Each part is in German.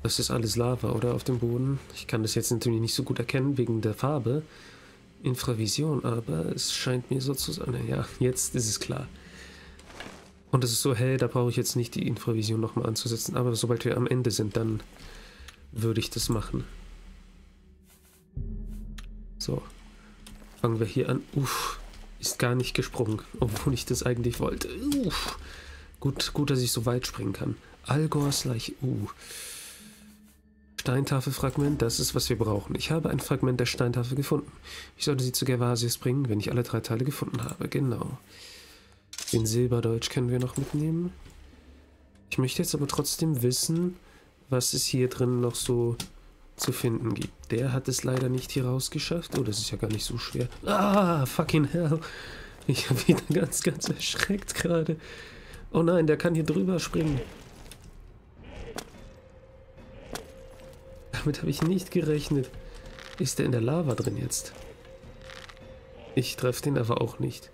Das ist alles Lava, oder? Auf dem Boden. Ich kann das jetzt natürlich nicht so gut erkennen wegen der Farbe. Infravision, aber es scheint mir so zu sein. Ja, jetzt ist es klar. Und es ist so hell, da brauche ich jetzt nicht die Infravision nochmal anzusetzen. Aber sobald wir am Ende sind, dann würde ich das machen. So. Fangen wir hier an. Uff. Ist gar nicht gesprungen, obwohl ich das eigentlich wollte. Uff. Gut, dass ich so weit springen kann. Algors Leiche. Steintafelfragment, das ist, was wir brauchen. Ich habe ein Fragment der Steintafel gefunden. Ich sollte sie zu Gervasius bringen, wenn ich alle 3 Teile gefunden habe. Genau. Den Silberdeutsch können wir noch mitnehmen. Ich möchte jetzt aber trotzdem wissen, was es hier drin noch so zu finden gibt. Der hat es leider nicht hier rausgeschafft. Oh, das ist ja gar nicht so schwer. Ah, fucking hell. Ich habe wieder ganz erschreckt gerade. Oh nein, der kann hier drüber springen. Damit habe ich nicht gerechnet. Ist der in der Lava drin jetzt? Ich treffe den aber auch nicht.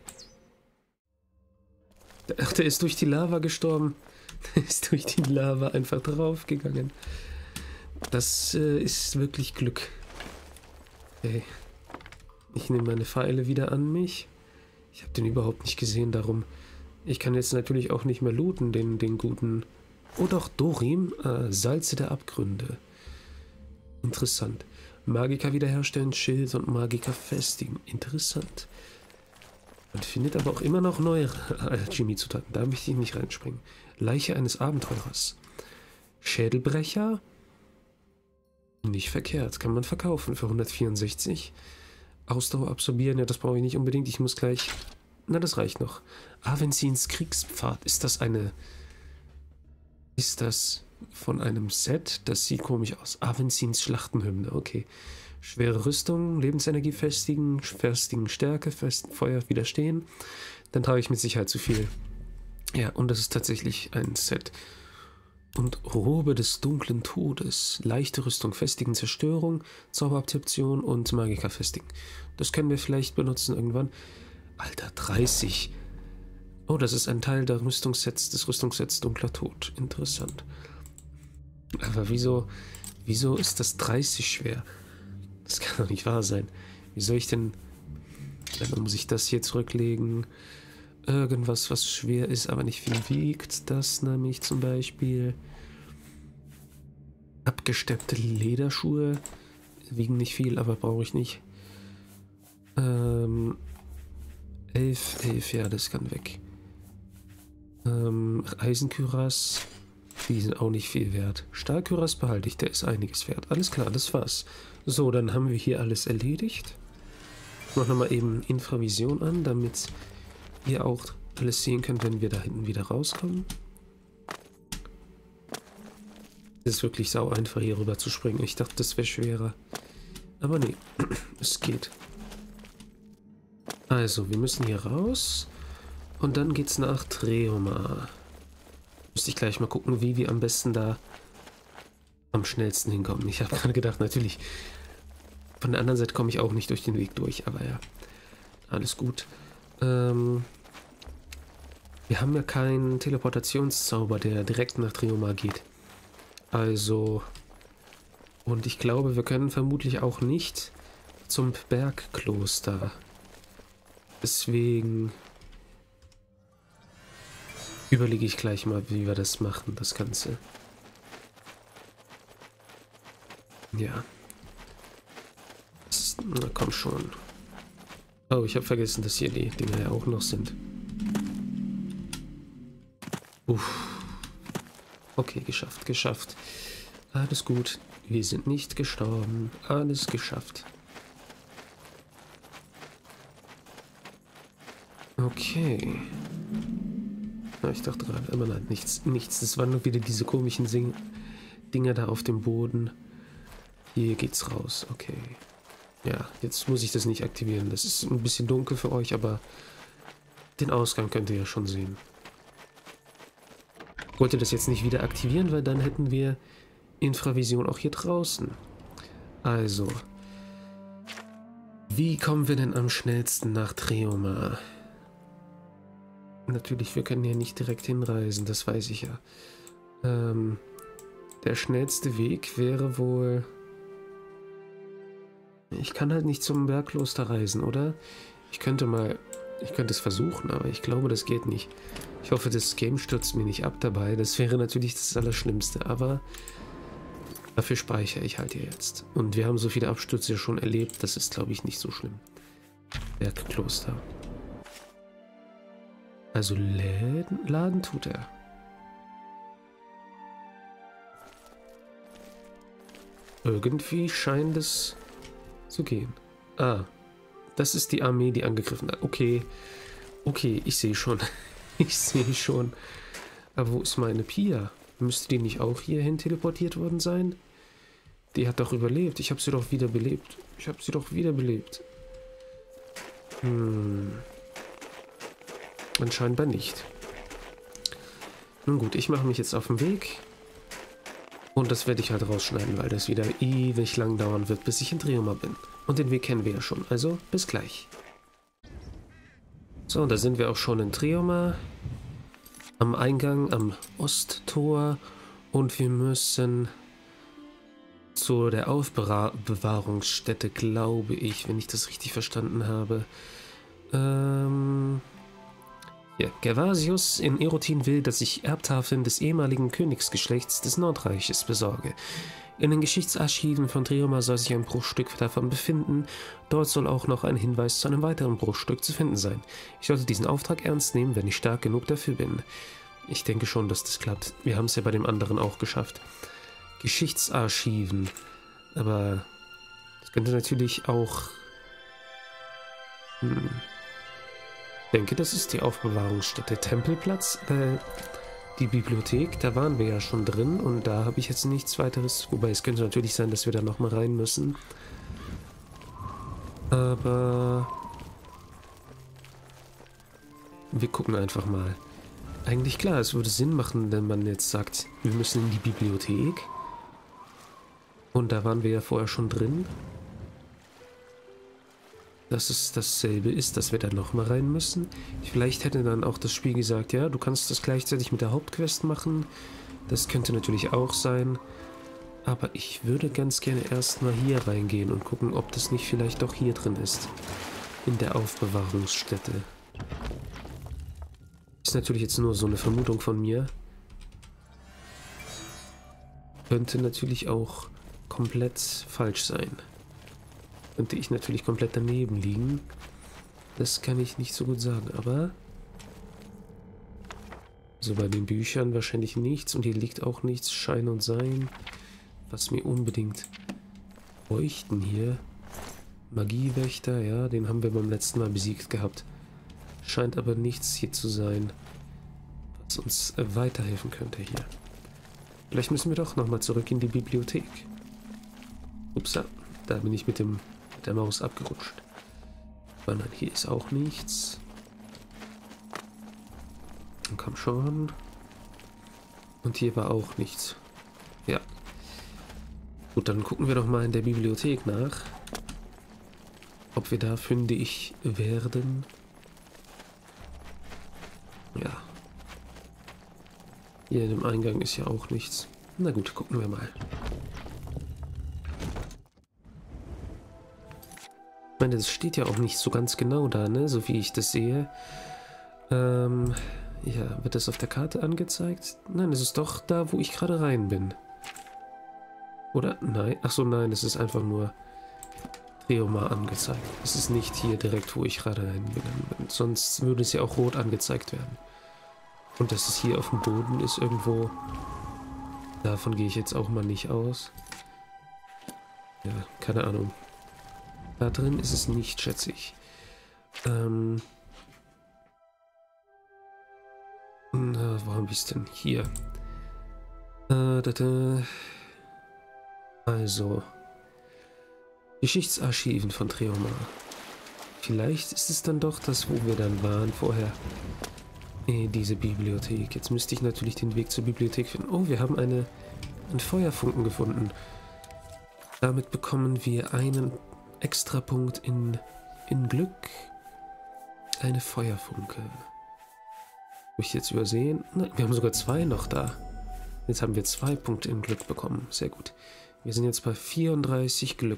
Ach, der ist durch die Lava gestorben. Der ist durch die Lava einfach draufgegangen. Das ist wirklich Glück. Okay. Ich nehme meine Pfeile wieder an mich. Ich habe den überhaupt nicht gesehen, darum. Ich kann jetzt natürlich auch nicht mehr looten, den guten. Oh doch, Dorim, Salze der Abgründe. Interessant. Magiker wiederherstellen, Schild und Magiker festigen. Interessant. Man findet aber auch immer noch neuere Alchemie-Zutaten. Da möchte ich nicht reinspringen. Leiche eines Abenteurers. Schädelbrecher. Nicht verkehrt. Kann man verkaufen für 164. Ausdauer absorbieren. Ja, das brauche ich nicht unbedingt. Ich muss gleich... Na, das reicht noch. Avenzins Kriegspfad. Ist das eine... Ist das von einem Set? Das sieht komisch aus. Avenzins Schlachtenhymne. Okay. Schwere Rüstung, Lebensenergie festigen Stärke, Feuer widerstehen. Dann trage ich mit Sicherheit zu viel. Ja, und das ist tatsächlich ein Set. Und Robe des dunklen Todes. Leichte Rüstung, festigen Zerstörung, Zauberabsorption und Magiker festigen. Das können wir vielleicht benutzen irgendwann. Alter, 30. Oh, das ist ein Teil des Rüstungssets Dunkler Tod. Interessant. Aber wieso ist das 30 schwer? Das kann doch nicht wahr sein. Wie soll ich denn... Dann muss ich das hier zurücklegen. Irgendwas, was schwer ist, aber nicht viel wiegt. Das nämlich zum Beispiel. Abgesteppte Lederschuhe. Wiegen nicht viel, aber brauche ich nicht. 11, ja, das kann weg. Eisenkürass. Die sind auch nicht viel wert. Stahlkürass behalte ich, der ist einiges wert. Alles klar, das war's. So, dann haben wir hier alles erledigt. Ich mache nochmal eben Infravision an, damit ihr auch alles sehen könnt, wenn wir da hinten wieder rauskommen. Es ist wirklich sau einfach, hier rüber zu springen. Ich dachte, das wäre schwerer. Aber nee, es geht. Also, wir müssen hier raus. Und dann geht's nach Treoma. Müsste ich gleich mal gucken, wie wir am besten da am schnellsten hinkommen. Ich habe gerade gedacht, natürlich, von der anderen Seite komme ich auch nicht durch den Weg durch, aber ja, alles gut. Wir haben ja keinen Teleportationszauber, der direkt nach Treoma geht. Also, und ich glaube, wir können vermutlich auch nicht zum Bergkloster. Deswegen überlege ich gleich mal, wie wir das machen, das Ganze. Ja. Na komm schon. Oh, ich habe vergessen, dass hier die Dinger ja auch noch sind. Uff. Okay, geschafft. Alles gut. Wir sind nicht gestorben. Alles geschafft. Okay. Ja, ich dachte gerade immer, nein, nichts. Das waren nur wieder diese komischen Dinger da auf dem Boden. Hier geht's raus. Okay. Ja, jetzt muss ich das nicht aktivieren. Das ist ein bisschen dunkel für euch, aber den Ausgang könnt ihr ja schon sehen. Ich wollte das jetzt nicht wieder aktivieren, weil dann hätten wir Infravision auch hier draußen. Also, wie kommen wir denn am schnellsten nach Treoma? Natürlich, wir können ja nicht direkt hinreisen, das weiß ich ja. Der schnellste Weg wäre wohl... Ich kann halt nicht zum Bergkloster reisen, oder? Ich könnte es versuchen, aber ich glaube, das geht nicht. Ich hoffe, das Game stürzt mir nicht ab dabei. Das wäre natürlich das Allerschlimmste, aber dafür speichere ich halt hier jetzt. Und wir haben so viele Abstürze schon erlebt, das ist, glaube ich, nicht so schlimm. Bergkloster. Also laden tut er. Irgendwie scheint es zu gehen. Ah, das ist die Armee, die angegriffen hat. Okay, okay, ich sehe schon. Ich sehe schon. Aber wo ist meine Pia? Müsste die nicht auch hierhin teleportiert worden sein? Die hat doch überlebt. Ich habe sie doch wiederbelebt. Ich habe sie doch wiederbelebt. Anscheinend nicht. Nun gut, ich mache mich jetzt auf den Weg. Und das werde ich halt rausschneiden, weil das wieder ewig lang dauern wird, bis ich in Trioma bin. Und den Weg kennen wir ja schon, also bis gleich. So, da sind wir auch schon in Trioma. Am Eingang, am Osttor. Und wir müssen zu der Aufbewahrungsstätte, glaube ich, wenn ich das richtig verstanden habe. Ja, Gervasius in Erotin will, dass ich Erbtafeln des ehemaligen Königsgeschlechts des Nordreiches besorge. In den Geschichtsarchiven von Trioma soll sich ein Bruchstück davon befinden. Dort soll auch noch ein Hinweis zu einem weiteren Bruchstück zu finden sein. Ich sollte diesen Auftrag ernst nehmen, wenn ich stark genug dafür bin. Ich denke schon, dass das klappt. Wir haben es ja bei dem anderen auch geschafft. Geschichtsarchiven. Aber das könnte natürlich auch... Ich denke, das ist die Aufbewahrungsstätte. Tempelplatz, die Bibliothek, da waren wir ja schon drin und da habe ich jetzt nichts weiteres. Wobei es könnte natürlich sein, dass wir da nochmal rein müssen. Aber wir gucken einfach mal. Eigentlich klar, es würde Sinn machen, wenn man jetzt sagt, wir müssen in die Bibliothek. Und da waren wir ja vorher schon drin. Dass es dasselbe ist, dass wir da nochmal rein müssen. Vielleicht hätte dann auch das Spiel gesagt, ja, du kannst das gleichzeitig mit der Hauptquest machen. Das könnte natürlich auch sein. Aber ich würde ganz gerne erstmal hier reingehen und gucken, ob das nicht vielleicht doch hier drin ist. In der Aufbewahrungsstätte. Ist natürlich jetzt nur so eine Vermutung von mir. Könnte natürlich auch komplett falsch sein. Könnte ich natürlich komplett daneben liegen. Das kann ich nicht so gut sagen, aber... So bei den Büchern wahrscheinlich nichts und hier liegt auch nichts, Schein und Sein. Was mir unbedingt bräuchten hier. Magiewächter, ja, den haben wir beim letzten Mal besiegt gehabt. Scheint aber nichts hier zu sein, was uns weiterhelfen könnte hier. Vielleicht müssen wir doch nochmal zurück in die Bibliothek. Upsa, da bin ich mit der Maus abgerutscht. Aber nein, hier ist auch nichts. Und komm schon. Und hier war auch nichts. Ja. Gut, dann gucken wir doch mal in der Bibliothek nach. Ob wir da fündig werden. Ja. Hier in dem Eingang ist ja auch nichts. Na gut, gucken wir mal. Ich meine, das steht ja auch nicht so ganz genau da, ne? So wie ich das sehe. Ja, wird das auf der Karte angezeigt? Nein, es ist doch da, wo ich gerade rein bin. Oder? Nein. Achso, nein, es ist einfach nur Trioma angezeigt. Es ist nicht hier direkt, wo ich gerade rein bin. Sonst würde es ja auch rot angezeigt werden. Und dass es hier auf dem Boden ist irgendwo. Davon gehe ich jetzt auch mal nicht aus. Ja, keine Ahnung. Da drin ist es nicht, schätze ich. Na, wo habe ich es denn? Hier. Also. Geschichtsarchiven von Trioma. Vielleicht ist es dann doch das, wo wir dann waren vorher. Diese Bibliothek. Jetzt müsste ich natürlich den Weg zur Bibliothek finden. Oh, wir haben einen Feuerfunken gefunden. Damit bekommen wir einen Extrapunkt in Glück. Eine Feuerfunke. Habe ich jetzt übersehen? Nein, wir haben sogar zwei noch da. Jetzt haben wir 2 Punkte in Glück bekommen. Sehr gut. Wir sind jetzt bei 34 Glück.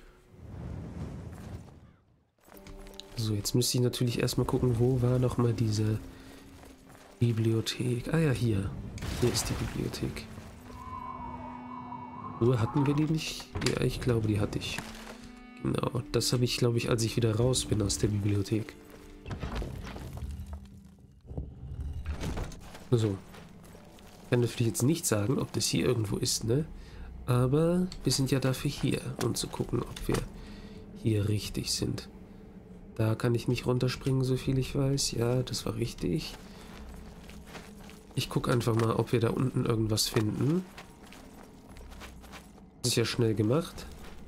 So, jetzt müsste ich natürlich erstmal gucken, wo war nochmal diese Bibliothek. Ah ja, hier. Hier ist die Bibliothek. Nur hatten wir die nicht? Ja, ich glaube, die hatte ich. Genau, das habe ich, glaube ich, als ich wieder raus bin aus der Bibliothek. So. Ich kann natürlich jetzt nicht sagen, ob das hier irgendwo ist, ne? Aber wir sind ja dafür hier, um zu gucken, ob wir hier richtig sind. Da kann ich nicht runterspringen, so viel ich weiß. Ja, das war richtig. Ich gucke einfach mal, ob wir da unten irgendwas finden. Das ist ja schnell gemacht.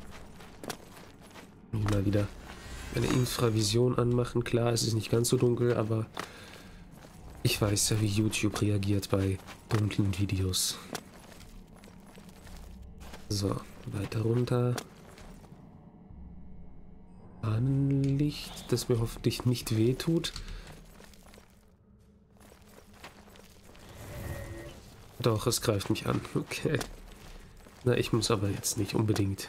Mal wieder eine Infravision anmachen. Klar, es ist nicht ganz so dunkel, aber ich weiß ja, wie YouTube reagiert bei dunklen Videos. So, weiter runter. Ahnenlicht, das mir hoffentlich nicht wehtut. Doch, es greift mich an. Okay. Na, ich muss aber jetzt nicht unbedingt.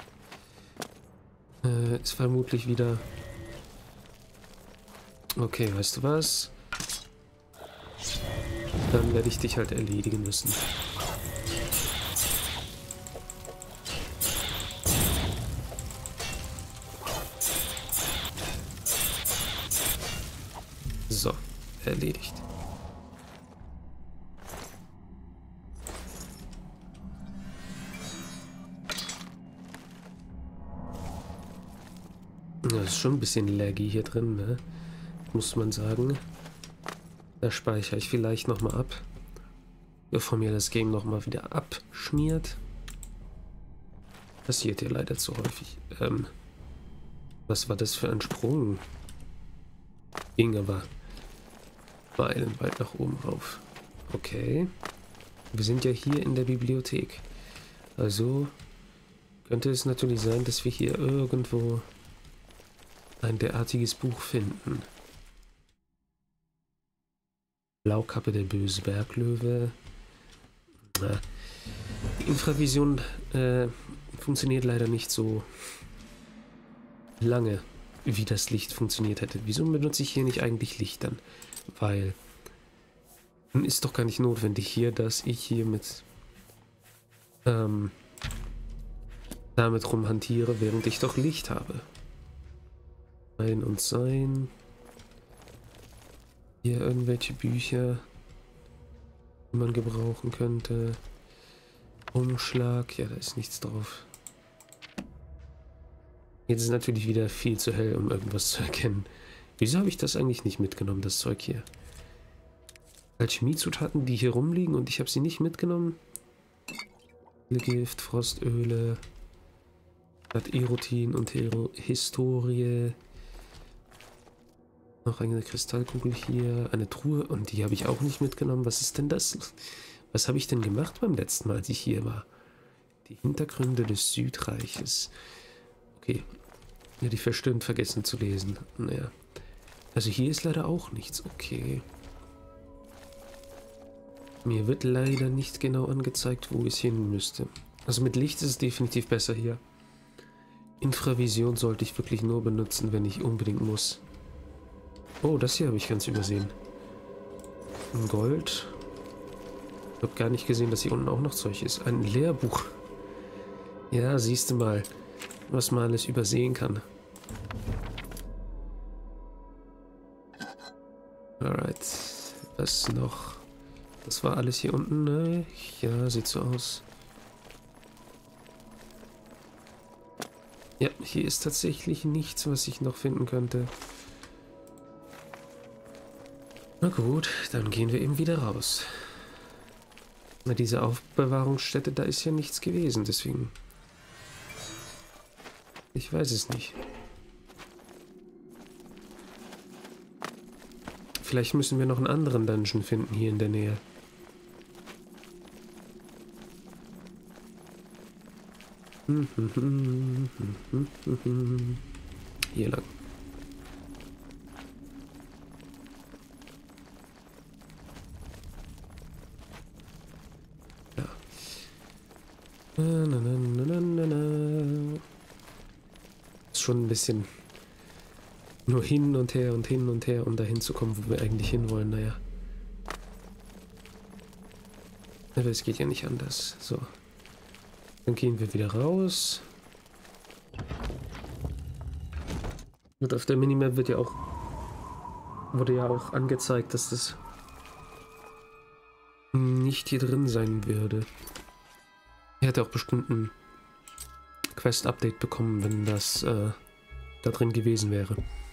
Ist vermutlich wieder... Okay, weißt du was? Dann werde ich dich halt erledigen müssen. So, erledigt. Das ist schon ein bisschen laggy hier drin, ne? Muss man sagen. Da speichere ich vielleicht nochmal ab, bevor mir das Game nochmal wieder abschmiert. Passiert hier leider zu häufig. Was war das für ein Sprung? Ging aber meilenweit nach oben rauf. Okay. Wir sind ja hier in der Bibliothek. Also könnte es natürlich sein, dass wir hier irgendwo ein derartiges Buch finden. Blaukappe, der böse Berglöwe. Na, die Infravision funktioniert leider nicht so lange, wie das Licht funktioniert hätte. Wieso benutze ich hier nicht eigentlich Licht dann? Weil ist doch gar nicht notwendig hier, dass ich hier mit damit rumhantiere, während ich doch Licht habe. Ein und sein. Hier irgendwelche Bücher, die man gebrauchen könnte. Umschlag, ja, da ist nichts drauf. Jetzt ist natürlich wieder viel zu hell, um irgendwas zu erkennen. Wieso habe ich das eigentlich nicht mitgenommen, das Zeug hier? Alchemiezutaten, die hier rumliegen und ich habe sie nicht mitgenommen. Gift, Frostöle, Erotin und Historie. Noch eine Kristallkugel hier, eine Truhe und die habe ich auch nicht mitgenommen. Was ist denn das? Was habe ich denn gemacht beim letzten Mal, als ich hier war? Die Hintergründe des Südreiches. Okay, ja, die verstimmt vergessen zu lesen. Naja, also hier ist leider auch nichts. Okay. Mir wird leider nicht genau angezeigt, wo ich hin müsste. Also mit Licht ist es definitiv besser hier. Infravision sollte ich wirklich nur benutzen, wenn ich unbedingt muss. Oh, das hier habe ich ganz übersehen. Ein Gold. Ich habe gar nicht gesehen, dass hier unten auch noch Zeug ist. Ein Lehrbuch. Ja, siehst du mal, was man alles übersehen kann. Alright. Was noch? Das war alles hier unten, ne? Ja, sieht so aus. Ja, hier ist tatsächlich nichts, was ich noch finden könnte. Na gut, dann gehen wir eben wieder raus. Na, diese Aufbewahrungsstätte, da ist ja nichts gewesen, deswegen... Ich weiß es nicht. Vielleicht müssen wir noch einen anderen Dungeon finden hier in der Nähe. Hier lang. Ja, Na, na, na, na, na, na. Ist schon ein bisschen nur hin und her, um dahin zu kommen, wo wir eigentlich hinwollen. Naja. Aber es geht ja nicht anders. So. Dann gehen wir wieder raus. Und auf der Minimap wurde ja auch angezeigt, dass das nicht hier drin sein würde. Er hätte auch bestimmt ein Quest-Update bekommen, wenn das da drin gewesen wäre.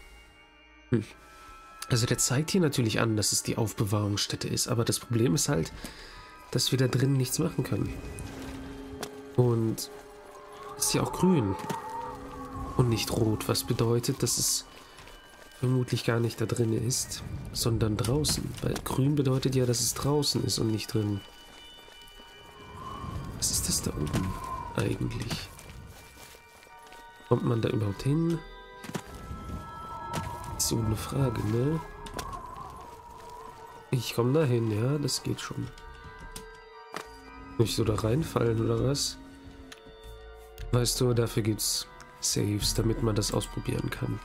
Also der zeigt hier natürlich an, dass es die Aufbewahrungsstätte ist, aber das Problem ist halt, dass wir da drin nichts machen können. Und es ist ja auch grün und nicht rot, was bedeutet, dass es vermutlich gar nicht da drin ist, sondern draußen. Weil grün bedeutet ja, dass es draußen ist und nicht drin. Was ist das da oben eigentlich? Kommt man da überhaupt hin? Ist so eine Frage, ne? Ich komme da hin, ja, das geht schon. Muss ich so da reinfallen oder was? Weißt du, dafür gibt's Saves, damit man das ausprobieren kann.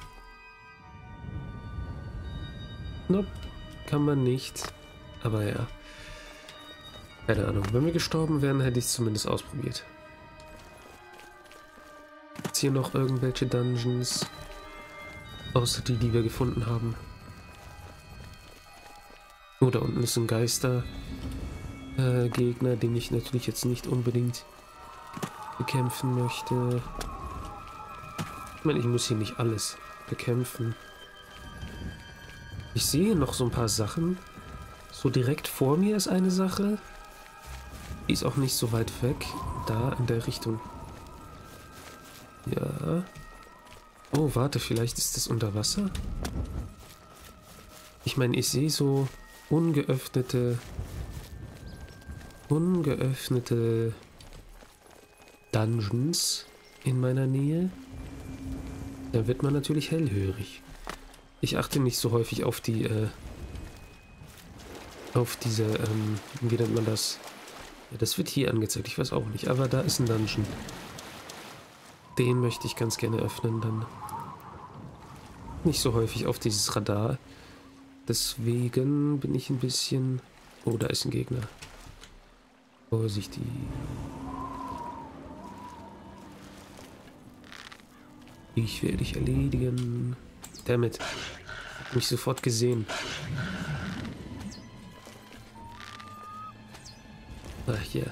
Nope, kann man nicht. Aber ja. Keine Ahnung. Wenn wir gestorben wären, hätte ich es zumindest ausprobiert. Gibt's hier noch irgendwelche Dungeons? Außer die, die wir gefunden haben. Oh, da unten ist ein Geister. Gegner, den ich natürlich jetzt nicht unbedingt bekämpfen möchte. Ich meine, ich muss hier nicht alles bekämpfen. Ich sehe noch so ein paar Sachen. So direkt vor mir ist eine Sache. Die ist auch nicht so weit weg. Da in der Richtung. Ja. Oh, warte, vielleicht ist das unter Wasser? Ich meine, ich sehe so ungeöffnete Dungeons in meiner Nähe. Da wird man natürlich hellhörig. Ich achte nicht so häufig auf diese, wie nennt man das? Ja, das wird hier angezeigt, ich weiß auch nicht, aber da ist ein Dungeon. Den möchte ich ganz gerne öffnen dann. Nicht so häufig auf dieses Radar. Deswegen bin ich ein bisschen... Oh, da ist ein Gegner. Vorsichtig. Ich werde dich erledigen. Damit. Hab mich sofort gesehen. Ach, hier.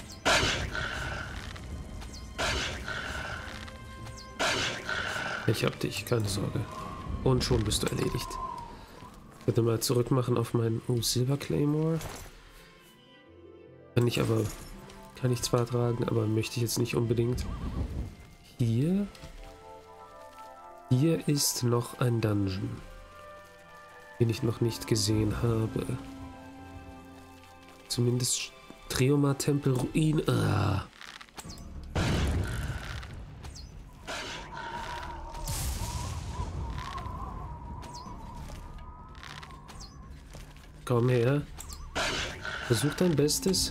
Ich hab dich, keine Sorge. Und schon bist du erledigt. Ich werde mal zurück machen auf meinen... Oh, Silver Claymore. Kann ich zwar tragen, aber möchte ich jetzt nicht unbedingt. Hier ist noch ein Dungeon, den ich noch nicht gesehen habe. Zumindest Trioma Tempel Ruin. Ah. Komm her. Versuch dein Bestes.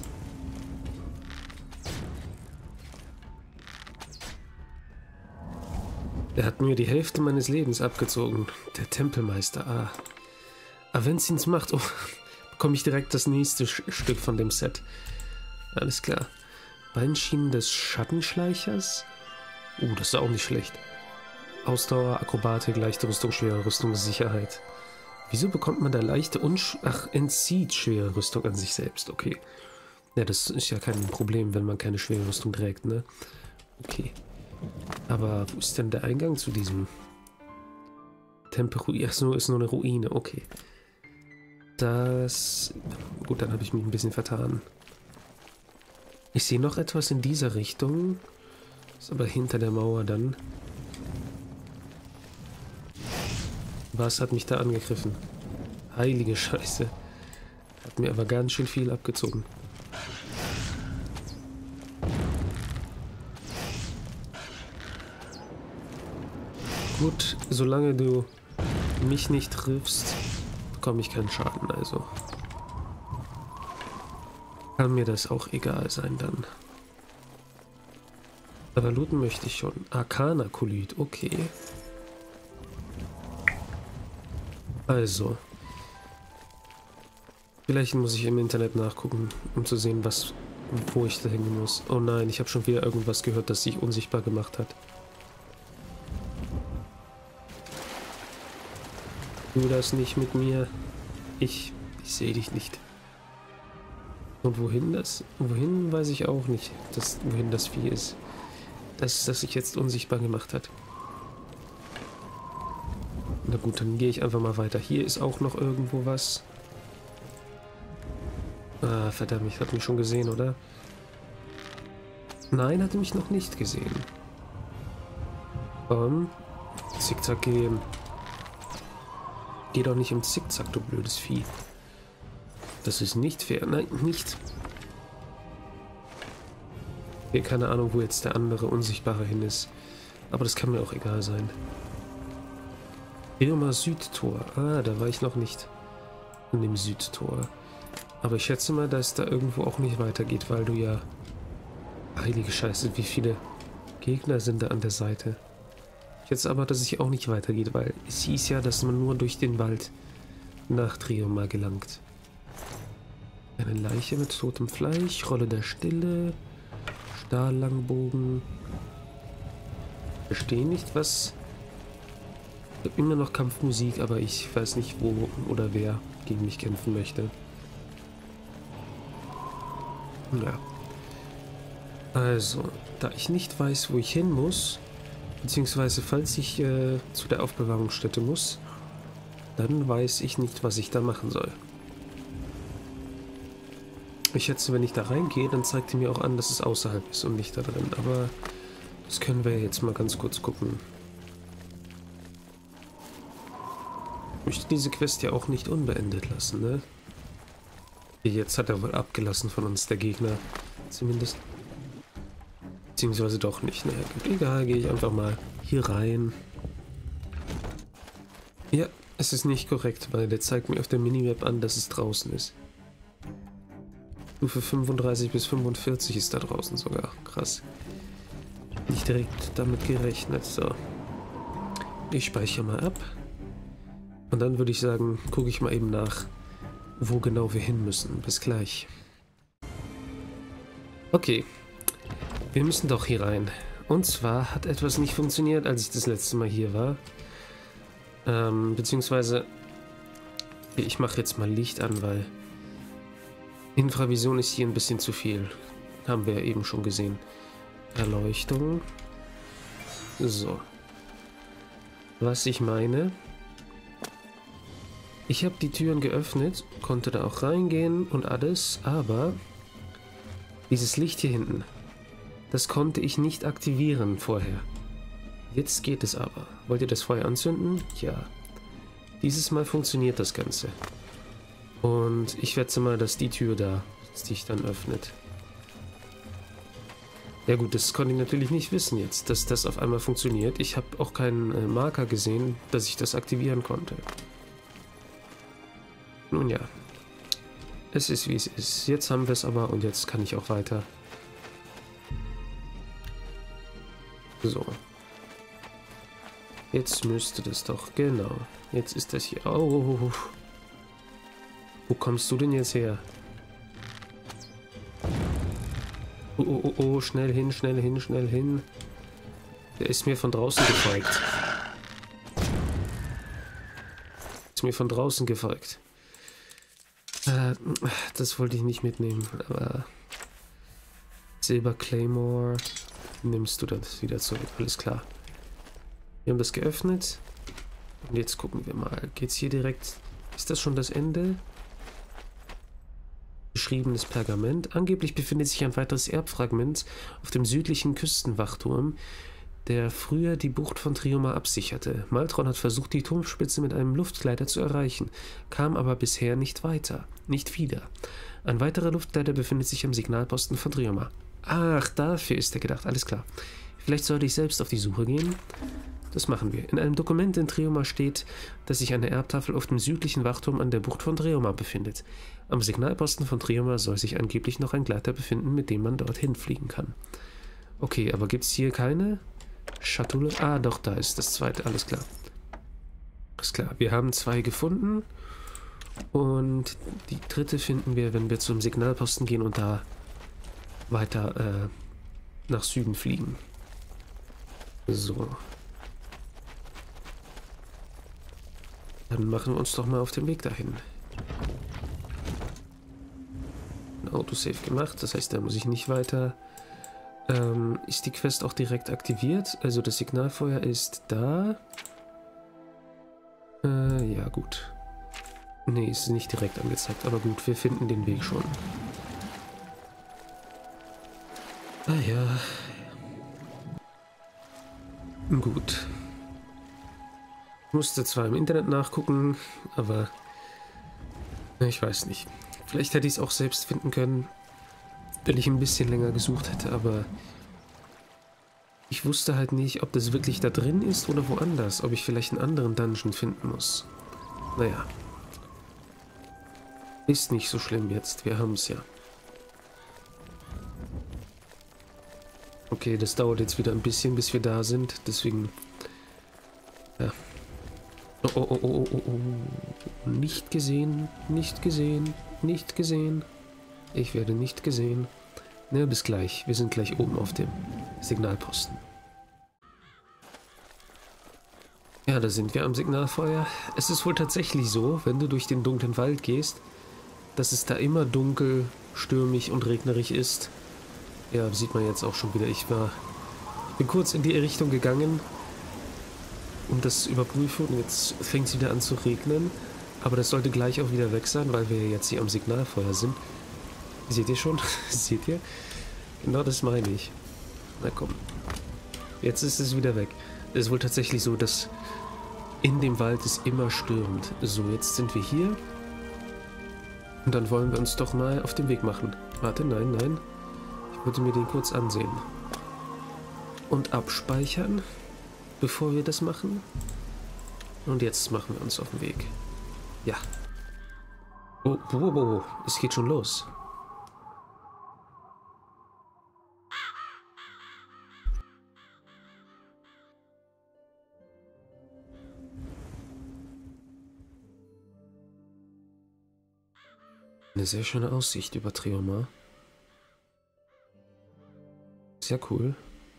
Er hat mir die Hälfte meines Lebens abgezogen. Der Tempelmeister. Ah. Aber wenn es ihn macht, oh, bekomme ich direkt das nächste Stück von dem Set. Alles klar. Beinschienen des Schattenschleichers. Das ist auch nicht schlecht. Ausdauer, Akrobatik, leichte Rüstung, schwere Rüstung, Sicherheit. Wieso bekommt man da leichte entzieht schwere Rüstung an sich selbst? Okay. Ja, das ist ja kein Problem, wenn man keine schwere Rüstung trägt, ne? Okay. Aber wo ist denn der Eingang zu diesem Tempel? Ach so, ist nur eine Ruine. Okay. Das... Gut, dann habe ich mich ein bisschen vertan. Ich sehe noch etwas in dieser Richtung. Ist aber hinter der Mauer dann. Was hat mich da angegriffen? Heilige Scheiße. Hat mir aber ganz schön viel abgezogen. Gut, solange du mich nicht triffst, bekomme ich keinen Schaden, also. Kann mir das auch egal sein dann. Aber looten möchte ich schon. Arcana-Kolyt, okay. Also. Vielleicht muss ich im Internet nachgucken, um zu sehen, wo ich da hin muss. Oh nein, ich habe schon wieder irgendwas gehört, das sich unsichtbar gemacht hat. Tu das nicht mit mir. Ich sehe dich nicht. Und wohin das? Wohin weiß ich auch nicht, wohin das Vieh ist. Das sich jetzt unsichtbar gemacht hat. Na gut, dann gehe ich einfach mal weiter. Hier ist auch noch irgendwo was. Ah, verdammt, ich hatte mich schon gesehen, oder? Nein, hatte mich noch nicht gesehen. Zickzack gehen. Geh doch nicht im Zickzack, du blödes Vieh. Das ist nicht fair. Nein, nicht. Okay, keine Ahnung, wo jetzt der andere Unsichtbare hin ist. Aber das kann mir auch egal sein. Firma Südtor. Ah, da war ich noch nicht. In dem Südtor. Aber ich schätze mal, dass es da irgendwo auch nicht weitergeht, weil du ja... Heilige Scheiße, wie viele Gegner sind da an der Seite. Ich schätze aber, dass es auch nicht weitergeht, weil es hieß ja, dass man nur durch den Wald nach Trioma gelangt. Eine Leiche mit totem Fleisch, Rolle der Stille, Stahllangbogen. Ich verstehe nicht, was... Ich habe immer noch Kampfmusik, aber ich weiß nicht, wo oder wer gegen mich kämpfen möchte. Ja. Also, da ich nicht weiß, wo ich hin muss, beziehungsweise falls ich zu der Aufbewahrungsstätte muss, dann weiß ich nicht, was ich da machen soll. Ich schätze, wenn ich da reingehe, dann zeigt er mir auch an, dass es außerhalb ist und nicht da drin. Aber das können wir jetzt mal ganz kurz gucken. Ich möchte diese Quest ja auch nicht unbeendet lassen, ne? Jetzt hat er wohl abgelassen von uns, der Gegner. Zumindest. Beziehungsweise doch nicht. Naja, gut, egal, gehe ich einfach mal hier rein. Ja, es ist nicht korrekt, weil der zeigt mir auf der Minimap an, dass es draußen ist. Stufe 35 bis 45 ist da draußen sogar. Krass. Nicht direkt damit gerechnet. So. Ich speichere mal ab. Und dann würde ich sagen, gucke ich mal eben nach, wo genau wir hin müssen. Bis gleich. Okay. Wir müssen doch hier rein. Und zwar hat etwas nicht funktioniert, als ich das letzte Mal hier war. Beziehungsweise... Ich mache jetzt mal Licht an, weil... Infravision ist hier ein bisschen zu viel. Haben wir ja eben schon gesehen. Erleuchtung. So. Was ich meine... Ich habe die Türen geöffnet, konnte da auch reingehen und alles, aber... Dieses Licht hier hinten... Das konnte ich nicht aktivieren vorher. Jetzt geht es aber. Wollt ihr das Feuer anzünden? Ja. Dieses Mal funktioniert das Ganze. Und ich schätze mal, dass die Tür da sich dann öffnet. Ja gut, das konnte ich natürlich nicht wissen jetzt, dass das auf einmal funktioniert. Ich habe auch keinen Marker gesehen, dass ich das aktivieren konnte. Nun ja. Es ist wie es ist. Jetzt haben wir es aber und jetzt kann ich auch weiter. So. Jetzt müsste das doch, genau. Jetzt ist das hier. Oh. Wo kommst du denn jetzt her? Oh, schnell hin, schnell hin, schnell hin. Der ist mir von draußen gefolgt. Ist mir von draußen gefolgt. Das wollte ich nicht mitnehmen, aber... Silber Claymore... Nimmst du das wieder zurück, alles klar. Wir haben das geöffnet. Und jetzt gucken wir mal. Geht's hier direkt... Ist das schon das Ende? Beschriebenes Pergament. Angeblich befindet sich ein weiteres Erbfragment auf dem südlichen Küstenwachturm, der früher die Bucht von Trioma absicherte. Maltron hat versucht, die Turmspitze mit einem Luftgleiter zu erreichen, kam aber bisher nicht wieder. Ein weiterer Luftgleiter befindet sich am Signalposten von Trioma. Ach, dafür ist er gedacht, alles klar. Vielleicht sollte ich selbst auf die Suche gehen? Das machen wir. In einem Dokument in Trioma steht, dass sich eine Erbtafel auf dem südlichen Wachturm an der Bucht von Trioma befindet. Am Signalposten von Trioma soll sich angeblich noch ein Gleiter befinden, mit dem man dorthin fliegen kann. Okay, aber gibt es hier keine Schatulle? Ah, doch, da ist das zweite. Alles klar. Alles klar. Wir haben 2 gefunden. Und die dritte finden wir, wenn wir zum Signalposten gehen und da weiter nach Süden fliegen. So. Dann machen wir uns doch mal auf den Weg dahin. Ein Autosave gemacht, das heißt, da muss ich nicht weiter. Ist die Quest auch direkt aktiviert? Also das Signalfeuer ist da. Ja, gut. Nee, ist nicht direkt angezeigt, aber gut, wir finden den Weg schon. Ah ja. Gut. Ich musste zwar im Internet nachgucken, aber ich weiß nicht. Vielleicht hätte ich es auch selbst finden können, wenn ich ein bisschen länger gesucht hätte, aber ich wusste halt nicht, ob das wirklich da drin ist oder woanders, ob ich vielleicht einen anderen Dungeon finden muss. Naja. Ist nicht so schlimm jetzt, wir haben es ja. Okay, das dauert jetzt wieder ein bisschen, bis wir da sind, deswegen... Ja. Oh, oh, oh, oh, oh, oh. Nicht gesehen, nicht gesehen, nicht gesehen. Ich werde nicht gesehen. Na, bis gleich. Wir sind gleich oben auf dem Signalposten. Ja, da sind wir am Signalfeuer. Es ist wohl tatsächlich so, wenn du durch den dunklen Wald gehst, dass es da immer dunkel, stürmig und regnerig ist. Ja, sieht man jetzt auch schon wieder. Ich bin kurz in die Richtung gegangen, um das zu überprüfen. Und jetzt fängt es wieder an zu regnen. Aber das sollte gleich auch wieder weg sein, weil wir jetzt hier am Signalfeuer sind. Seht ihr schon? Seht ihr? Genau das meine ich. Na komm. Jetzt ist es wieder weg. Es ist wohl tatsächlich so, dass in dem Wald es immer stürmt. So, jetzt sind wir hier. Und dann wollen wir uns doch mal auf den Weg machen. Warte, nein, nein. Ich wollte mir den kurz ansehen. Und abspeichern, bevor wir das machen. Und jetzt machen wir uns auf den Weg. Ja. Oh, oh, oh, oh. Es geht schon los. Eine sehr schöne Aussicht über Triomar. Sehr cool.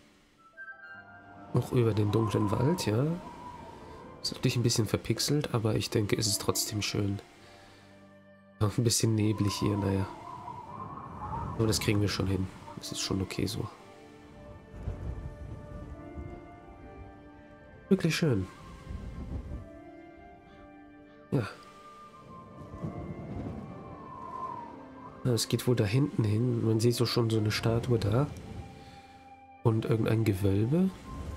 Auch über den dunklen Wald, ja. Ist natürlich ein bisschen verpixelt, aber ich denke, es ist trotzdem schön. Auch ein bisschen neblig hier, naja. Aber das kriegen wir schon hin. Das ist schon okay so. Wirklich schön. Ja. Es geht wohl da hinten hin. Man sieht so schon so eine Statue da. Und irgendein Gewölbe.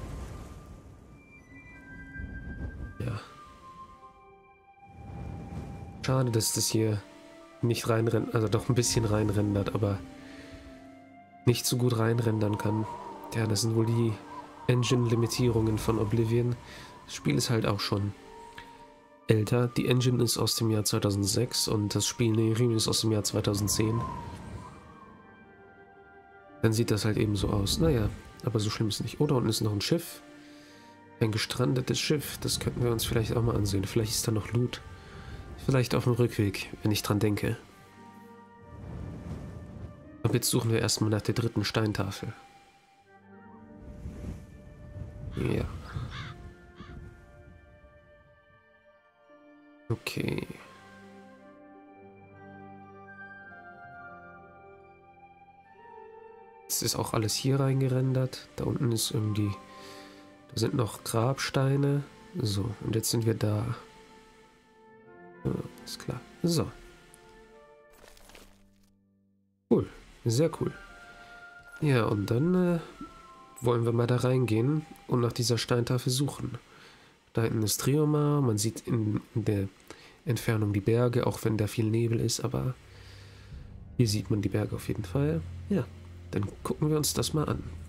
Ja. Schade, dass das hier nicht reinrennt, also doch ein bisschen reinrendert, aber nicht so gut reinrendern kann. Ja, das sind wohl die Engine-Limitierungen von Oblivion. Das Spiel ist halt auch schon älter. Die Engine ist aus dem Jahr 2006 und das Spiel Nehrim ist aus dem Jahr 2010. Dann sieht das halt eben so aus. Naja, aber so schlimm ist es nicht. Oh, da unten ist noch ein Schiff. Ein gestrandetes Schiff. Das könnten wir uns vielleicht auch mal ansehen. Vielleicht ist da noch Loot. Vielleicht auf dem Rückweg, wenn ich dran denke. Aber jetzt suchen wir erstmal nach der dritten Steintafel. Ja. Okay. Jetzt ist auch alles hier reingerendert. Da unten ist irgendwie... Da sind noch Grabsteine. So, und jetzt sind wir da. Ja, ist klar. So. Cool. Sehr cool. Ja, und dann wollen wir mal da reingehen und nach dieser Steintafel suchen. Da hinten ist Triomar. Man sieht in der Entfernung die Berge, auch wenn da viel Nebel ist, aber hier sieht man die Berge auf jeden Fall. Ja, dann gucken wir uns das mal an.